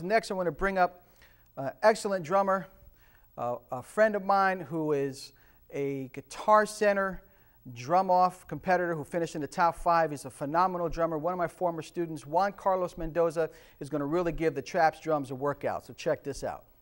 drums. Next, I want to bring up an excellent drummer, a friend of mine who is a Guitar Center drum-off competitor who finished in the top 5. He's a phenomenal drummer. One of my former students, Juan Mendoza, is going to really give the Traps drums a workout. So check this out.